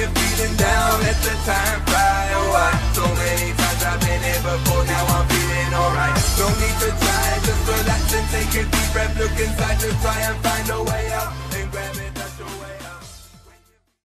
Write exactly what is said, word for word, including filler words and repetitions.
you're feeling down, let the time fly. Oh, I, so many times I've been here before, now I'm feeling alright. No need to try, just relax and take a deep breath. Look inside to try and find a way out.